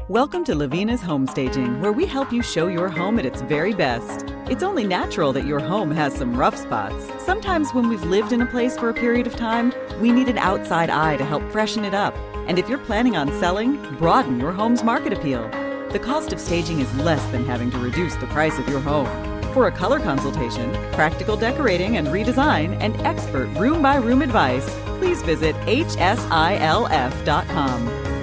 Welcome to Lavena's Home Staging, where we help you show your home at its very best. It's only natural that your home has some rough spots. Sometimes when we've lived in a place for a period of time, we need an outside eye to help freshen it up. And if you're planning on selling, broaden your home's market appeal. The cost of staging is less than having to reduce the price of your home. For a color consultation, practical decorating and redesign, and expert room-by-room advice, please visit hsilf.com.